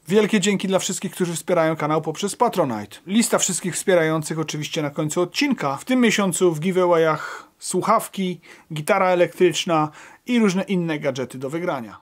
Wielkie dzięki dla wszystkich, którzy wspierają kanał poprzez Patronite. Lista wszystkich wspierających oczywiście na końcu odcinka. W tym miesiącu w giveawayach słuchawki, gitara elektryczna i różne inne gadżety do wygrania.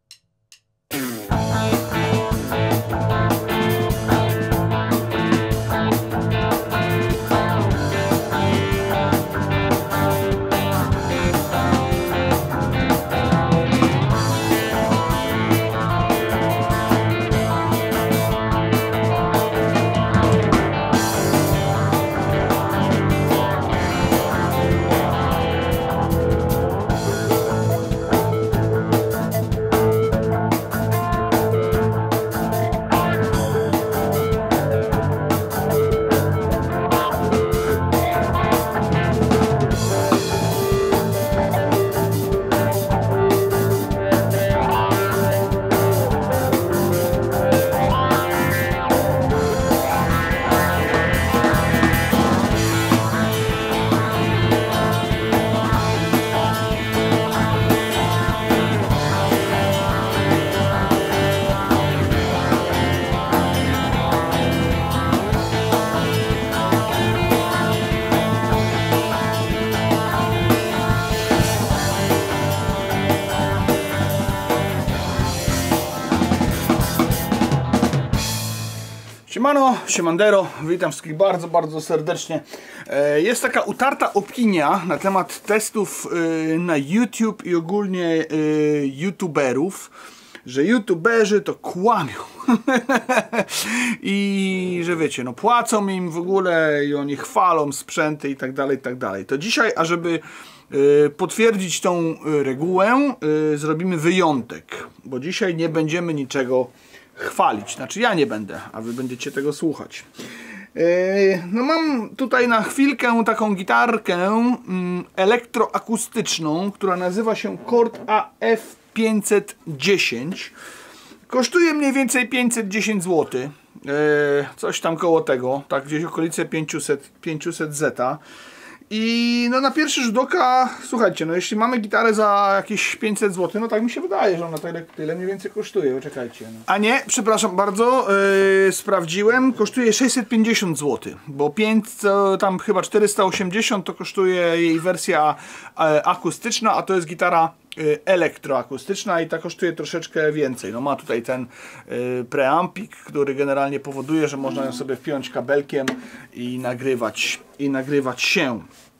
Siemano, siemandero, witam wszystkich bardzo serdecznie. Jest taka utarta opinia na temat testów na YouTube i ogólnie youtuberów, że youtuberzy to kłamią i że wiecie, no płacą im w ogóle i oni chwalą sprzęty i tak dalej. To dzisiaj, ażeby potwierdzić tą regułę, zrobimy wyjątek, bo dzisiaj nie będziemy niczego chwalić. Znaczy ja nie będę, a wy będziecie tego słuchać. No mam tutaj na chwilkę taką gitarkę elektroakustyczną, która nazywa się Chord AF510. Kosztuje mniej więcej 510 zł. Coś tam koło tego, tak gdzieś okolice 500 zeta. I no na pierwszy rzut oka, słuchajcie, no jeśli mamy gitarę za jakieś 500 zł, no tak mi się wydaje, że ona tyle mniej więcej kosztuje, czekajcie. No. A nie, przepraszam bardzo, sprawdziłem, kosztuje 650 zł, bo 5, tam chyba 480 to kosztuje jej wersja akustyczna, a to jest gitara elektroakustyczna i ta kosztuje troszeczkę więcej. No ma tutaj ten preampik, który generalnie powoduje, że można ją sobie wpiąć kabelkiem i nagrywać się.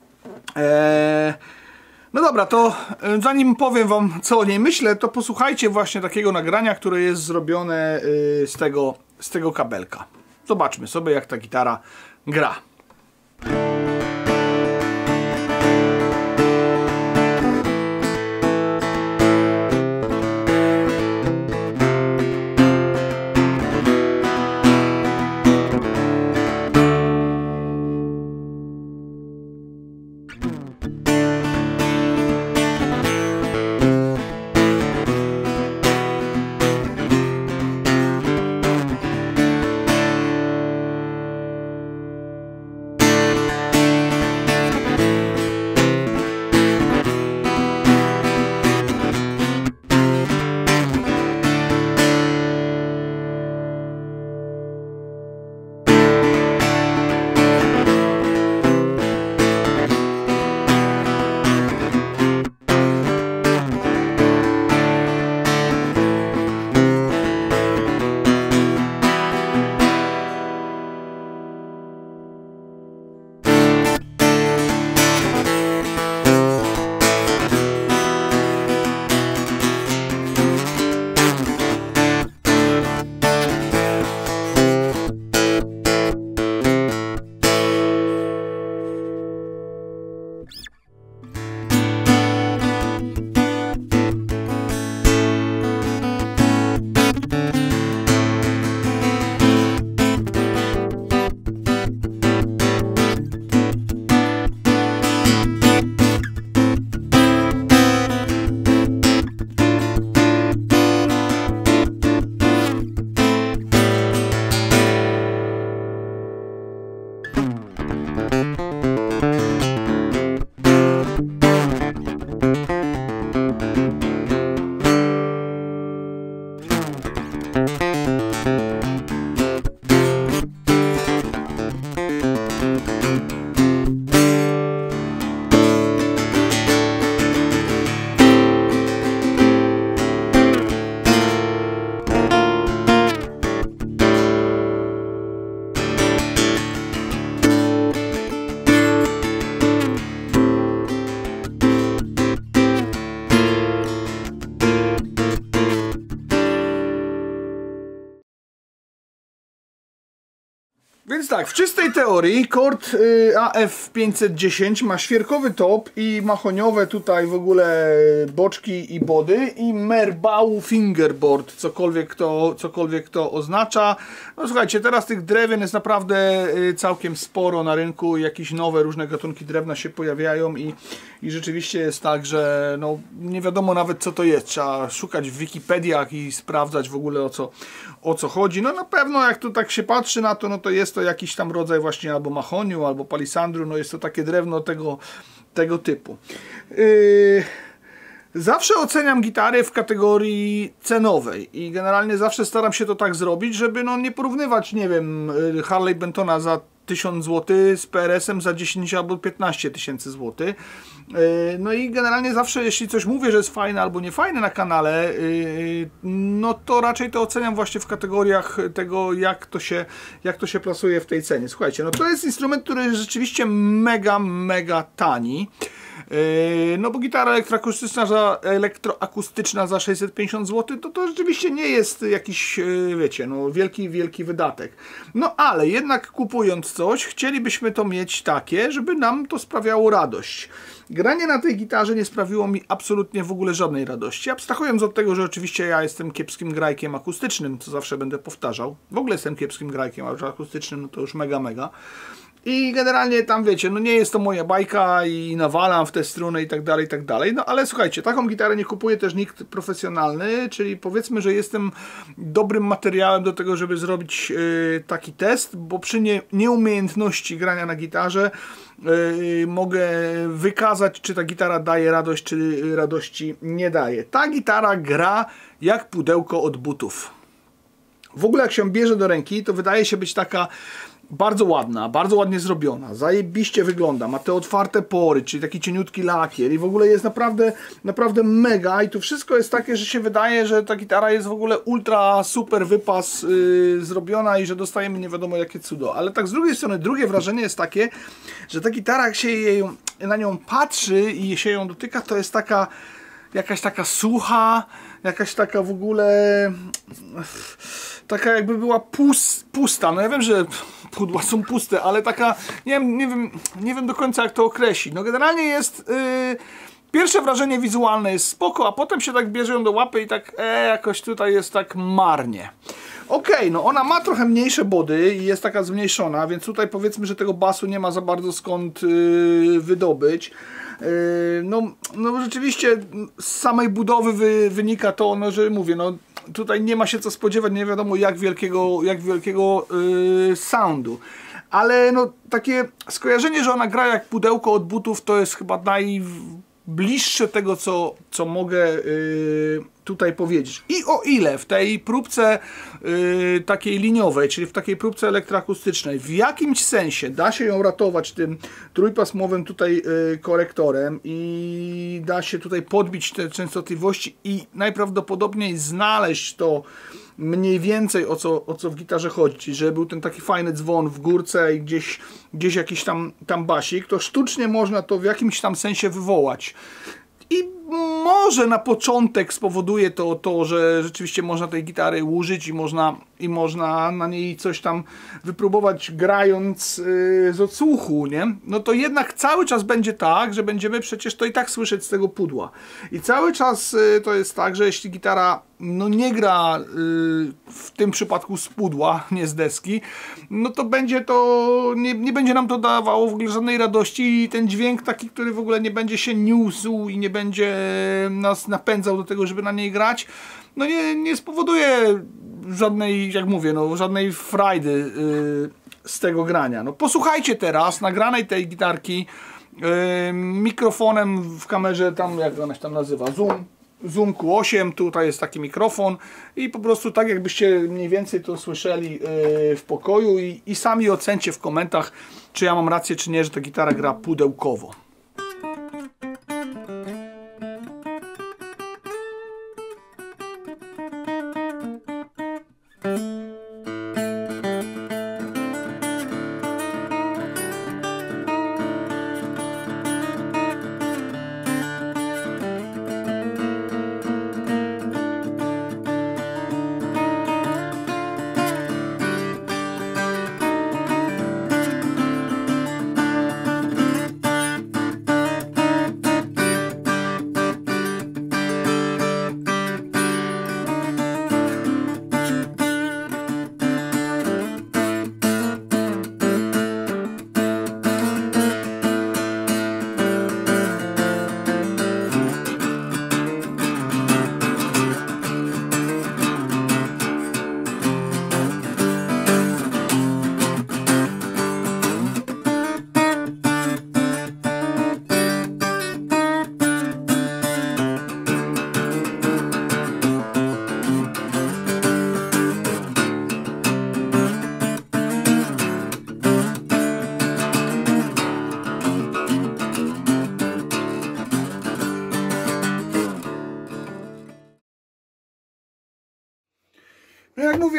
No dobra, to zanim powiem wam, co o niej myślę, to posłuchajcie właśnie takiego nagrania, które jest zrobione z tego kabelka. Zobaczmy sobie, jak ta gitara gra. Więc tak, w czystej teorii Kord AF510 ma świerkowy top i mahoniowe tutaj w ogóle boczki i body i Merbau fingerboard, cokolwiek to oznacza. No słuchajcie, teraz tych drewien jest naprawdę całkiem sporo na rynku, jakieś nowe różne gatunki drewna się pojawiają i rzeczywiście jest tak, że no, nie wiadomo nawet co to jest, trzeba szukać w Wikipediach i sprawdzać w ogóle o co chodzi. No na pewno jak tu tak się patrzy na to, no to jest to jakiś tam rodzaj właśnie albo mahoniu, albo palisandru, no jest to takie drewno tego typu. Zawsze oceniam gitary w kategorii cenowej i generalnie zawsze staram się to tak zrobić, żeby no nie porównywać, nie wiem, Harley Bentona za 1000 zł z PRS-em za 10 albo 15 tysięcy złotych. No i generalnie zawsze, jeśli coś mówię, że jest fajne albo niefajne na kanale, no to raczej to oceniam właśnie w kategoriach tego, jak to się plasuje w tej cenie. Słuchajcie, no to jest instrument, który jest rzeczywiście mega tani. No bo gitara elektroakustyczna za 650 zł to rzeczywiście nie jest jakiś, wiecie, no wielki wydatek. No ale jednak kupując coś, chcielibyśmy to mieć takie, żeby nam to sprawiało radość. Granie na tej gitarze nie sprawiło mi absolutnie w ogóle żadnej radości. Abstrahując od tego, że oczywiście ja jestem kiepskim grajkiem akustycznym, co zawsze będę powtarzał. W ogóle jestem kiepskim grajkiem, a akustycznym no to już mega. I generalnie tam wiecie, no nie jest to moja bajka i nawalam w te struny i tak dalej, no ale słuchajcie, taką gitarę nie kupuje też nikt profesjonalny, czyli powiedzmy, że jestem dobrym materiałem do tego, żeby zrobić taki test, bo przy nieumiejętności grania na gitarze mogę wykazać, czy ta gitara daje radość, czy radości nie daje. Ta gitara gra jak pudełko od butów. W ogóle jak się bierze do ręki, to wydaje się być taka bardzo ładna, bardzo ładnie zrobiona, zajebiście wygląda, ma te otwarte pory, czyli taki cieniutki lakier i w ogóle jest naprawdę mega i tu wszystko jest takie, że się wydaje, że ta gitara jest w ogóle ultra super wypas zrobiona i że dostajemy nie wiadomo jakie cudo, ale tak z drugiej strony drugie wrażenie jest takie, że ta gitara jak się na nią patrzy i się ją dotyka, to jest taka jakaś taka sucha, jakaś taka w ogóle taka jakby była pusta. No ja wiem, że pudła są puste, ale taka nie wiem do końca jak to określić. No generalnie jest pierwsze wrażenie wizualne jest spoko, a potem się tak bierze ją do łapy i tak jakoś tutaj jest tak marnie. Okej, no ona ma trochę mniejsze body i jest taka zmniejszona, więc tutaj powiedzmy, że tego basu nie ma za bardzo skąd wydobyć. No rzeczywiście z samej budowy wynika to, no, że mówię, no tutaj nie ma się co spodziewać, nie wiadomo jak wielkiego soundu. Ale no takie skojarzenie, że ona gra jak pudełko od butów, to jest chyba najbliższe tego, co mogę tutaj powiedzieć. I o ile w tej próbce takiej liniowej, czyli w takiej próbce elektroakustycznej, w jakimś sensie da się ją ratować tym trójpasmowym tutaj korektorem i da się tutaj podbić te częstotliwości i najprawdopodobniej znaleźć to mniej więcej o co w gitarze chodzi, czyli żeby był ten taki fajny dzwon w górce i gdzieś jakiś tam basik, to sztucznie można to w jakimś tam sensie wywołać. I może na początek spowoduje to, że rzeczywiście można tej gitary użyć i można na niej coś tam wypróbować grając z odsłuchu, nie? No to jednak cały czas będzie tak, że będziemy przecież to i tak słyszeć z tego pudła. I cały czas to jest tak, że jeśli gitara no nie gra w tym przypadku z pudła, nie z deski, no to będzie nie będzie nam to dawało w ogóle żadnej radości i ten dźwięk taki, który w ogóle nie będzie się niósł i nie będzie nas napędzał do tego, żeby na niej grać, no nie spowoduje żadnej, jak mówię, no żadnej frajdy z tego grania. No posłuchajcie teraz nagranej tej gitarki mikrofonem w kamerze, tam jak ona się tam nazywa, Zoom Q8, tutaj jest taki mikrofon i po prostu tak jakbyście mniej więcej to słyszeli w pokoju i sami ocencie w komentarzach, czy ja mam rację, czy nie, że ta gitara gra pudełkowo.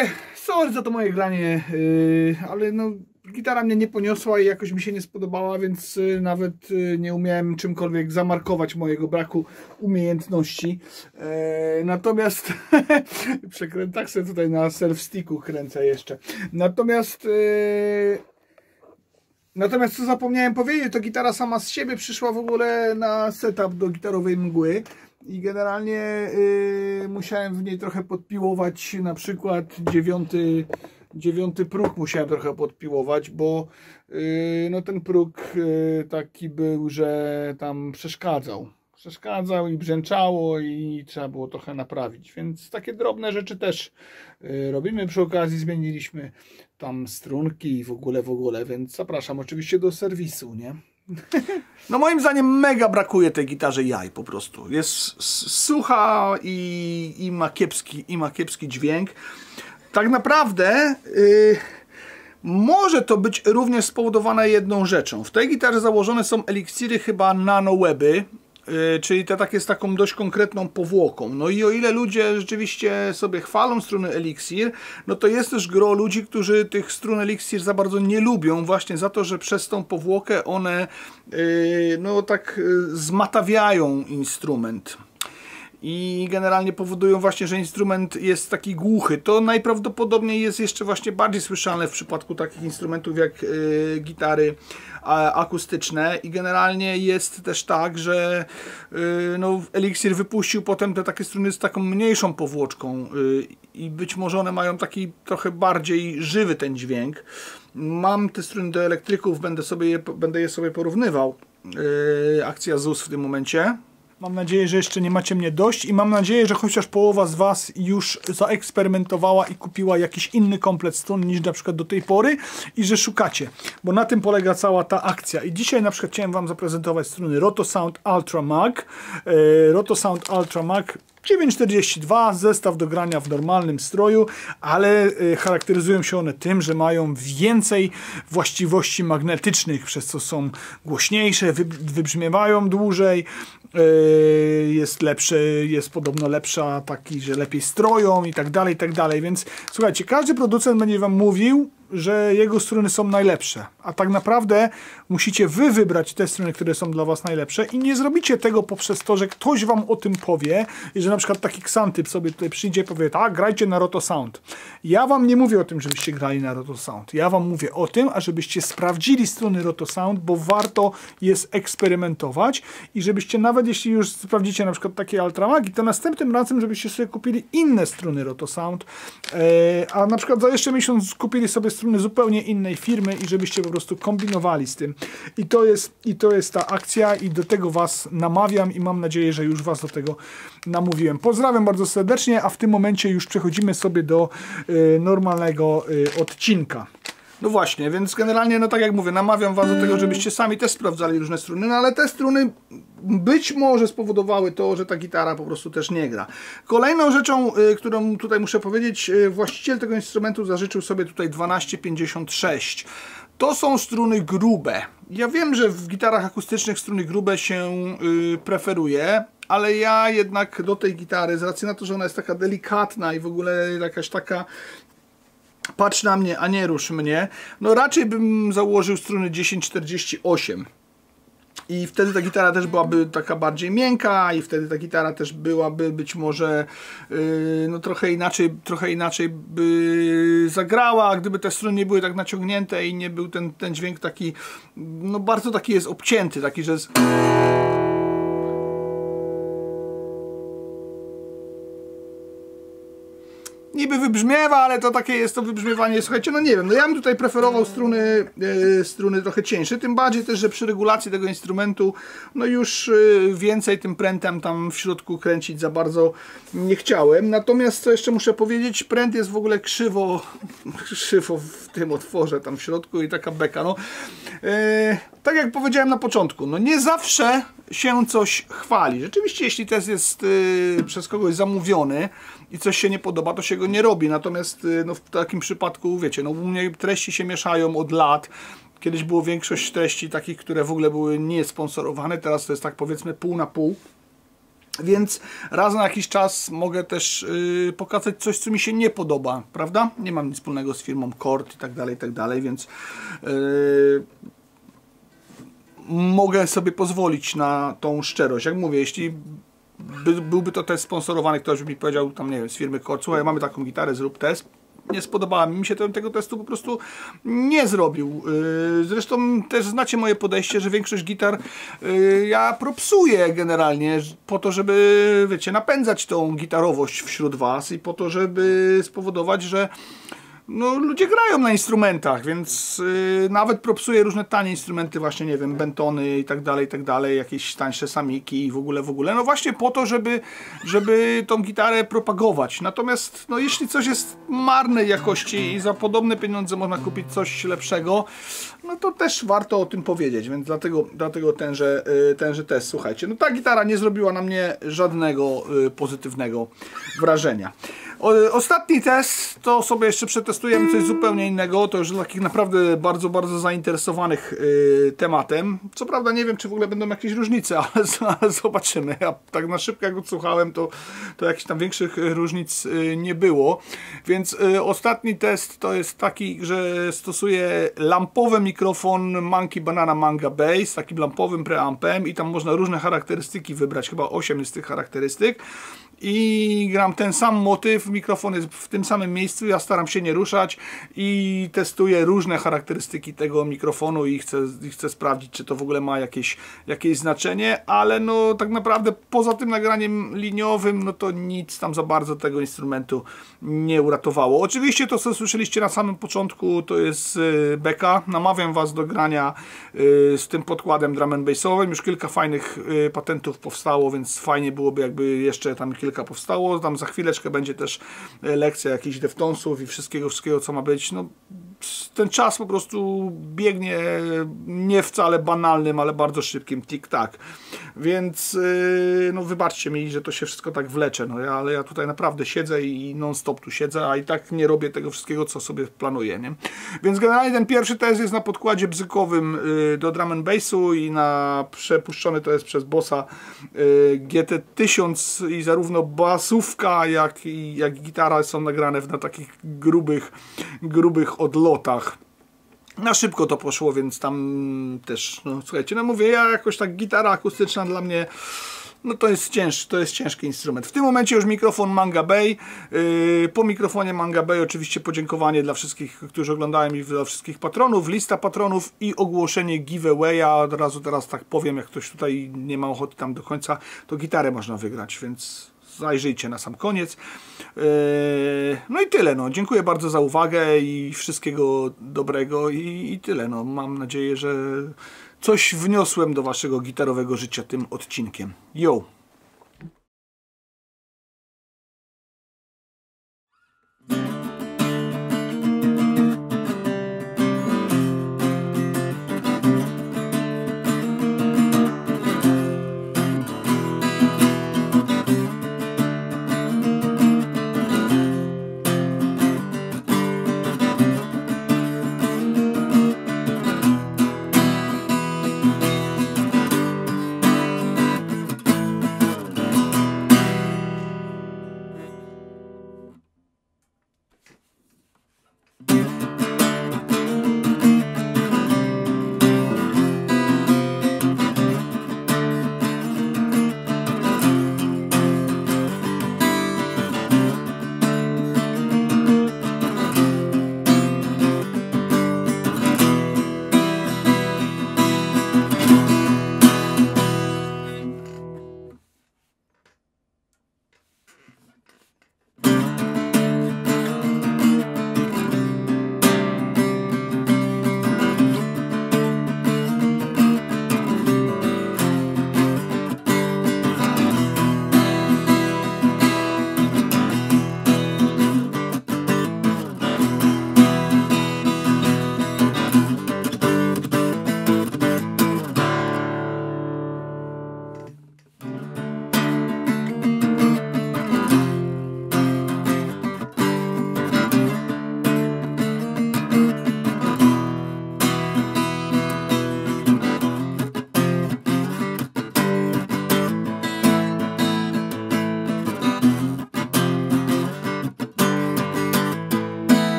sorry za to moje granie, ale no gitara mnie nie poniosła i jakoś mi się nie spodobała, więc nawet nie umiałem czymkolwiek zamarkować mojego braku umiejętności. Natomiast tak sobie tutaj na self-sticku kręcę jeszcze. Natomiast co zapomniałem powiedzieć, to gitara sama z siebie przyszła w ogóle na setup do gitarowej mgły. I generalnie musiałem w niej trochę podpiłować, na przykład dziewiąty próg musiałem trochę podpiłować, bo no ten próg taki był, że tam przeszkadzał i brzęczało i trzeba było trochę naprawić, więc takie drobne rzeczy też robimy. Przy okazji zmieniliśmy tam strunki i w ogóle, więc zapraszam oczywiście do serwisu, nie? No moim zdaniem mega brakuje tej gitarze jaj po prostu. Jest sucha i ma kiepski dźwięk. Tak naprawdę może to być również spowodowane jedną rzeczą. W tej gitarze założone są eliksiry chyba NanoWeby, czyli te takie z taką dość konkretną powłoką. No i o ile ludzie rzeczywiście sobie chwalą struny Elixir, no to jest też gro ludzi, którzy tych strun Elixir za bardzo nie lubią, właśnie za to, że przez tą powłokę one no tak zmatawiają instrument. I generalnie powodują właśnie, że instrument jest taki głuchy. To najprawdopodobniej jest jeszcze właśnie bardziej słyszalne w przypadku takich instrumentów jak gitary akustyczne i generalnie jest też tak, że no, Elixir wypuścił potem te takie struny z taką mniejszą powłoczką i być może one mają taki trochę bardziej żywy ten dźwięk. Mam te struny do elektryków, będę je sobie porównywał. Akcja ZUS w tym momencie. Mam nadzieję, że jeszcze nie macie mnie dość i mam nadzieję, że chociaż połowa z Was już zaeksperymentowała i kupiła jakiś inny komplet strun niż na przykład do tej pory i że szukacie, bo na tym polega cała ta akcja. I dzisiaj na przykład chciałem Wam zaprezentować struny Rotosound Ultra Mag. Rotosound Ultra Mag 942, zestaw do grania w normalnym stroju, ale charakteryzują się one tym, że mają więcej właściwości magnetycznych, przez co są głośniejsze, wybrzmiewają dłużej, jest podobno lepsza, taki, że lepiej stroją i tak dalej, więc słuchajcie, każdy producent będzie Wam mówił, że jego struny są najlepsze, a tak naprawdę musicie Wy wybrać te struny, które są dla Was najlepsze i nie zrobicie tego poprzez to, że ktoś Wam o tym powie i że na przykład taki Xantyp sobie tutaj przyjdzie i powie, tak, grajcie na Rotosound. Ja Wam nie mówię o tym, żebyście grali na Rotosound. Ja Wam mówię o tym, ażebyście sprawdzili struny Rotosound, bo warto jest eksperymentować i żebyście nawet jeśli już sprawdzicie na przykład takie Ultramagi, to następnym razem, żebyście sobie kupili inne struny Rotosound, a na przykład za jeszcze miesiąc kupili sobie struny zupełnie innej firmy i żebyście po prostu kombinowali z tym. I to jest ta akcja i do tego Was namawiam i mam nadzieję, że już Was do tego namówiłem. Pozdrawiam bardzo serdecznie, a w tym momencie już przechodzimy sobie do normalnego odcinka. No właśnie, więc generalnie, no tak jak mówię, namawiam Was do tego, żebyście sami też sprawdzali różne struny, no ale te struny być może spowodowały to, że ta gitara po prostu też nie gra. Kolejną rzeczą, którą tutaj muszę powiedzieć, właściciel tego instrumentu zażyczył sobie tutaj 1256. To są struny grube. Ja wiem, że w gitarach akustycznych struny grube się preferuje, ale ja jednak do tej gitary, z racji na to, że ona jest taka delikatna i w ogóle jakaś taka patrz na mnie, a nie rusz mnie, no raczej bym założył struny 1048. I wtedy ta gitara też byłaby taka bardziej miękka i wtedy ta gitara też byłaby być może no trochę inaczej by zagrała, gdyby te struny nie były tak naciągnięte i nie był ten dźwięk taki, no bardzo taki jest obcięty, taki, że jest... Niby wybrzmiewa, ale to takie jest to wybrzmiewanie, słuchajcie, no nie wiem, no ja bym tutaj preferował struny trochę cieńsze, tym bardziej też, że przy regulacji tego instrumentu, no już więcej tym prętem tam w środku kręcić za bardzo nie chciałem. Natomiast co jeszcze muszę powiedzieć, pręt jest w ogóle krzywo w tym otworze tam w środku i taka beka, no. Tak jak powiedziałem na początku, no nie zawsze się coś chwali. Rzeczywiście, jeśli test jest przez kogoś zamówiony i coś się nie podoba, to się go nie robi. Natomiast no, w takim przypadku, wiecie, no u mnie treści się mieszają od lat. Kiedyś było większość treści takich, które w ogóle były niesponsorowane. Teraz to jest tak powiedzmy pół na pół. Więc raz na jakiś czas mogę też pokazać coś, co mi się nie podoba, prawda? Nie mam nic wspólnego z firmą Kord i tak dalej, więc mogę sobie pozwolić na tą szczerość. Jak mówię, jeśli byłby to test sponsorowany, ktoś by mi powiedział, tam nie wiem, z firmy Kord, słuchaj, mamy taką gitarę, zrób test. Nie spodobała mi się, tego testu po prostu nie zrobił. Zresztą też znacie moje podejście, że większość gitar ja propsuję generalnie po to, żeby, wiecie, napędzać tą gitarowość wśród was i po to, żeby spowodować, że no, ludzie grają na instrumentach, więc nawet propsuję różne tanie instrumenty, właśnie, nie wiem, Bentony i tak dalej, jakieś tańsze samiki i w ogóle, no właśnie po to, żeby tą gitarę propagować. Natomiast, no, jeśli coś jest marnej jakości i za podobne pieniądze można kupić coś lepszego, no to też warto o tym powiedzieć, więc dlatego tenże test. Słuchajcie, no ta gitara nie zrobiła na mnie żadnego pozytywnego wrażenia. Ostatni test to sobie jeszcze przetestujemy coś zupełnie innego, to już dla takich naprawdę bardzo zainteresowanych tematem. Co prawda nie wiem, czy w ogóle będą jakieś różnice, ale zobaczymy. Ja tak na szybko jak odsłuchałem, to jakichś tam większych różnic nie było. Więc ostatni test to jest taki, że stosuję lampowy mikrofon Monkey Banana Manga Bass z takim lampowym preampem i tam można różne charakterystyki wybrać, chyba 8 jest tych charakterystyk. I gram ten sam motyw, mikrofon jest w tym samym miejscu, ja staram się nie ruszać i testuję różne charakterystyki tego mikrofonu i chcę sprawdzić, czy to w ogóle ma jakieś znaczenie, ale no tak naprawdę poza tym nagraniem liniowym, no to nic tam za bardzo tego instrumentu nie uratowało. Oczywiście to, co słyszeliście na samym początku, to jest beka. Namawiam was do grania z tym podkładem drum and bassowym. Już kilka fajnych patentów powstało, więc fajnie byłoby, jakby jeszcze tam kilka powstało. Tam za chwileczkę będzie też lekcja jakichś Deftonsów i wszystkiego, co ma być. No, ten czas po prostu biegnie nie wcale banalnym, ale bardzo szybkim tik-tak. Więc no wybaczcie mi, że to się wszystko tak wlecze, no ale ja tutaj naprawdę siedzę i non-stop tu siedzę, a i tak nie robię tego wszystkiego, co sobie planuję, nie? Więc generalnie ten pierwszy test jest na podkładzie bzykowym do drum and bassu i przepuszczony to jest przez Bossa GT1000 i zarówno basówka, jak i gitara są nagrane na takich grubych odlotach. Na szybko to poszło, więc tam też, no słuchajcie, no mówię, ja jakoś tak gitara akustyczna dla mnie, no to jest ciężki instrument. W tym momencie już mikrofon Manga Bay. Po mikrofonie Manga Bay oczywiście podziękowanie dla wszystkich, którzy oglądają i dla wszystkich patronów, lista patronów i ogłoszenie giveawaya. Od razu teraz tak powiem, jak ktoś tutaj nie ma ochoty tam do końca, to gitarę można wygrać, więc zajrzyjcie na sam koniec. No i tyle. No. Dziękuję bardzo za uwagę i wszystkiego dobrego i tyle. No. Mam nadzieję, że coś wniosłem do waszego gitarowego życia tym odcinkiem. Yo!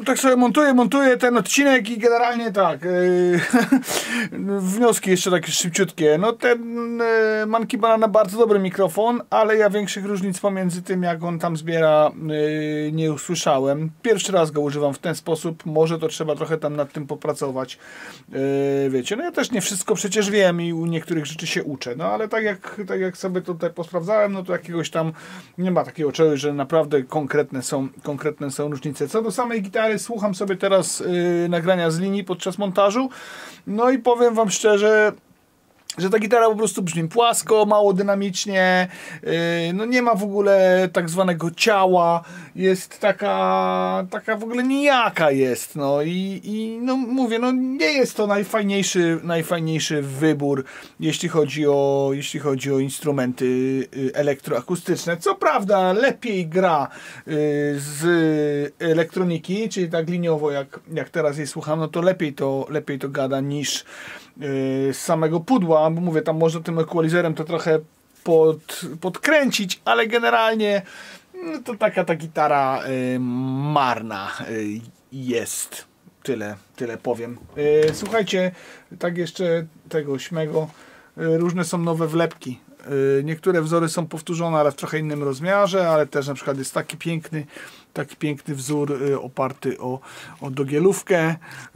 tak sobie montuję ten odcinek i generalnie tak, wnioski jeszcze takie szybciutkie. No ten Monkey Banana bardzo dobry mikrofon, ale ja większych różnic pomiędzy tym, jak on tam zbiera, nie usłyszałem. Pierwszy raz go używam w ten sposób, może to trzeba trochę tam nad tym popracować. Wiecie, no ja też nie wszystko przecież wiem i u niektórych rzeczy się uczę, no ale tak jak sobie tutaj posprawdzałem, no to jakiegoś tam nie ma takiego czegoś, że naprawdę konkretne są różnice. Co do samej gitary, słucham sobie teraz nagrania z linii podczas montażu, no i powiem wam szczerze, że ta gitara po prostu brzmi płasko, mało dynamicznie, no nie ma w ogóle tak zwanego ciała, jest taka w ogóle nijaka jest, no i no mówię, no nie jest to najfajniejszy wybór, jeśli chodzi o instrumenty elektroakustyczne. Co prawda lepiej gra z elektroniki, czyli tak liniowo jak teraz jej słucham, no to lepiej to gada niż z samego pudła, bo mówię, tam można tym equalizerem to trochę podkręcić, ale generalnie no to taka ta gitara marna jest. Tyle powiem. Słuchajcie, tak jeszcze tego śmego, różne są nowe wlepki. Niektóre wzory są powtórzone, ale w trochę innym rozmiarze, ale też na przykład jest taki piękny wzór oparty o dogielówkę.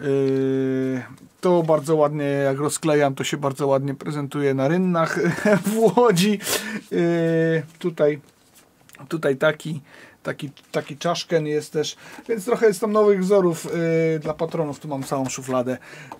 To bardzo ładnie, jak rozklejam, to się bardzo ładnie prezentuje na rynnach w Łodzi. Tutaj taki czaszken jest też, więc trochę jest tam nowych wzorów dla patronów. Tu mam całą szufladę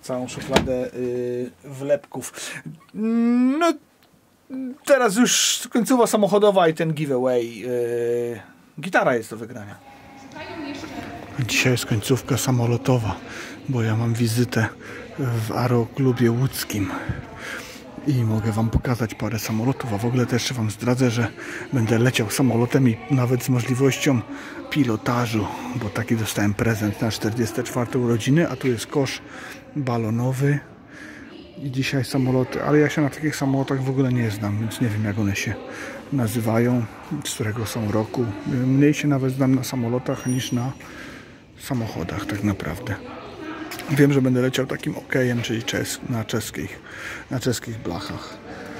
wlepków. No teraz już końcowa samochodowa i ten giveaway. Gitara jest do wygrania. Dzisiaj jest końcówka samolotowa, bo ja mam wizytę w Aeroklubie Łódzkim i mogę wam pokazać parę samolotów, a w ogóle też wam zdradzę, że będę leciał samolotem i nawet z możliwością pilotażu, bo taki dostałem prezent na 44 urodziny, a tu jest kosz balonowy i dzisiaj samoloty, ale ja się na takich samolotach w ogóle nie znam, więc nie wiem, jak one się nazywają, z którego są roku. Mniej się nawet znam na samolotach niż na samochodach tak naprawdę. Wiem, że będę leciał takim okejem, czyli na czeskich blachach.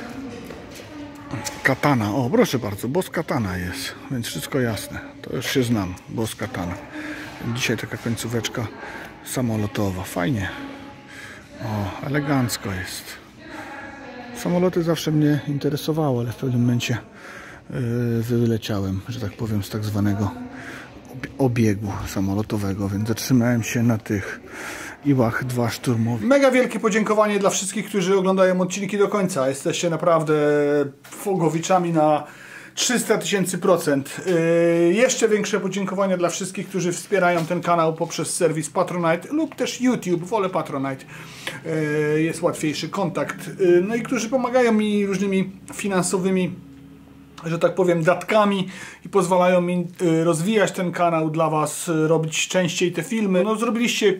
Katana, o proszę bardzo, Boss Katana jest, więc wszystko jasne, to już się znam, Boss Katana. Dzisiaj taka końcóweczka samolotowa, fajnie, o, elegancko jest. Samoloty zawsze mnie interesowały, ale w pewnym momencie wyleciałem, że tak powiem, z tak zwanego obiegu samolotowego, więc zatrzymałem się na tych Iłach-2 szturmowych. Mega wielkie podziękowanie dla wszystkich, którzy oglądają odcinki do końca. Jesteście naprawdę fogowiczami na 300 000%. Jeszcze większe podziękowania dla wszystkich, którzy wspierają ten kanał poprzez serwis Patronite lub też YouTube. Wolę Patronite. Jest łatwiejszy kontakt. No i którzy pomagają mi różnymi finansowymi, że tak powiem, datkami i pozwalają mi rozwijać ten kanał dla was, robić częściej te filmy. No zrobiliście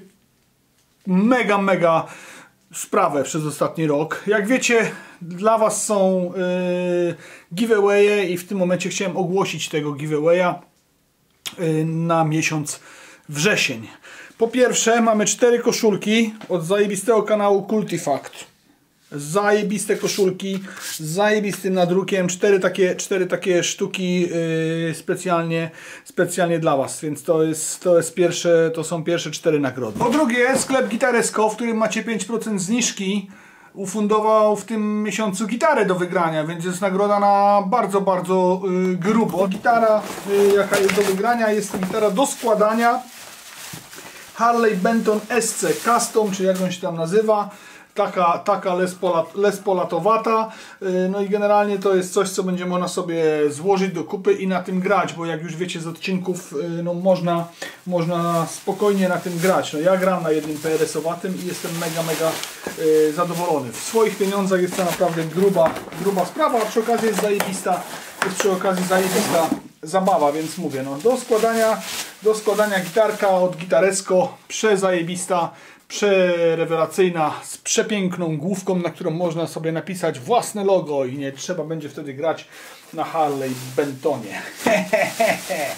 mega sprawę przez ostatni rok. Jak wiecie, dla was są giveawaye i w tym momencie chciałem ogłosić tego giveawaya na miesiąc wrzesień. Po pierwsze, mamy 4 koszulki od zajebistego kanału Cultifact. Zajebiste koszulki z zajebistym nadrukiem, 4 takie sztuki specjalnie dla was, więc to są pierwsze 4 nagrody. Po drugie, sklep Gitaresco, w którym macie 5% zniżki, ufundował w tym miesiącu gitarę do wygrania, więc jest nagroda na bardzo grubo. Gitara, jaka jest do wygrania, jest to gitara do składania Harley Benton SC Custom, czy jak on się tam nazywa. Taka Les Paulatowata. No i generalnie to jest coś, co będzie można sobie złożyć do kupy i na tym grać, bo jak już wiecie z odcinków, no można spokojnie na tym grać. No ja gram na jednym PRS-owatym i jestem mega zadowolony. W swoich pieniądzach jest to naprawdę gruba sprawa, a przy okazji jest zajebista zabawa, więc mówię, no do składania gitarka od Gitaresco, przezajebista, przerewelacyjna, z przepiękną główką, na którą można sobie napisać własne logo i nie trzeba będzie wtedy grać na Harley Bentonie.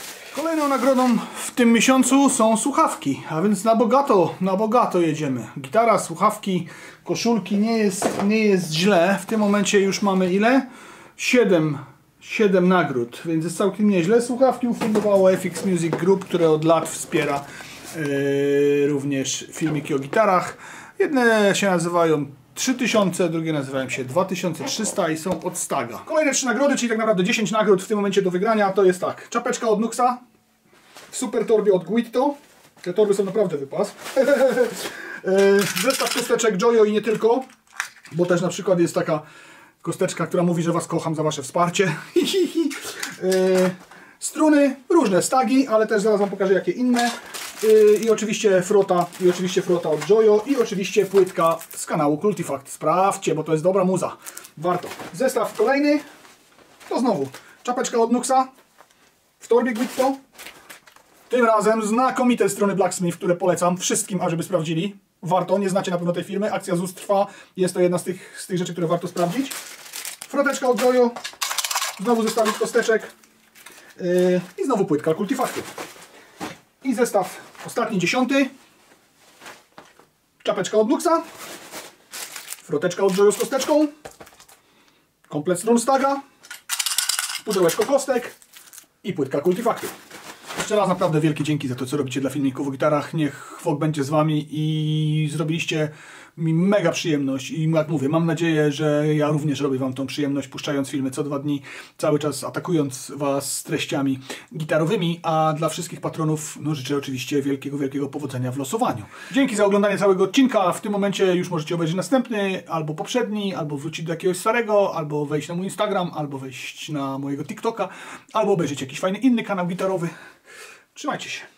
Kolejną nagrodą w tym miesiącu są słuchawki, a więc na bogato jedziemy. Gitara, słuchawki, koszulki, nie jest źle. W tym momencie już mamy ile? 7 nagród, więc jest całkiem nieźle. Słuchawki ufundowało FX Music Group, które od lat wspiera również filmiki o gitarach. Jedne się nazywają 3000, drugie nazywają się 2300 i są od Staga. Kolejne 3 nagrody, czyli tak naprawdę 10 nagród w tym momencie do wygrania, to jest tak. Czapeczka od Nuxa, w super torbie od Guitto. Te torby są naprawdę wypas. Zestaw kosteczek Joyo i nie tylko, bo też na przykład jest taka kosteczka, która mówi, że was kocham za wasze wsparcie. Struny, różne Stagi, ale też zaraz wam pokażę jakie inne. I oczywiście frota od Joyo i oczywiście płytka z kanału Kultifact. Sprawdźcie, bo to jest dobra muza. Warto. Zestaw kolejny to znowu czapeczka od Nuxa w torbie Guitto. Tym razem znakomite strony Blacksmith, które polecam wszystkim, ażeby sprawdzili. Warto, nie znacie na pewno tej firmy. Akcja ZUS trwa. Jest to jedna z tych rzeczy, które warto sprawdzić. Froteczka od Joyo. Znowu zestawik kosteczek. I znowu płytka Kultifactu. I zestaw ostatni 10. Czapeczka od Nuxa. Froteczka od Joyo z kosteczką. Komplet strun Staga. Pudełeczko kostek. I płytka Kultifactu. Jeszcze raz naprawdę wielkie dzięki za to, co robicie dla filmików o gitarach. Niech Bóg będzie z wami i zrobiliście mi mega przyjemność. I jak mówię, mam nadzieję, że ja również robię wam tą przyjemność, puszczając filmy co 2 dni, cały czas atakując was z treściami gitarowymi. A dla wszystkich patronów no, życzę oczywiście wielkiego powodzenia w losowaniu. Dzięki za oglądanie całego odcinka. W tym momencie już możecie obejrzeć następny, albo poprzedni, albo wrócić do jakiegoś starego, albo wejść na mój Instagram, albo wejść na mojego TikToka, albo obejrzeć jakiś fajny inny kanał gitarowy. Trzymajcie się.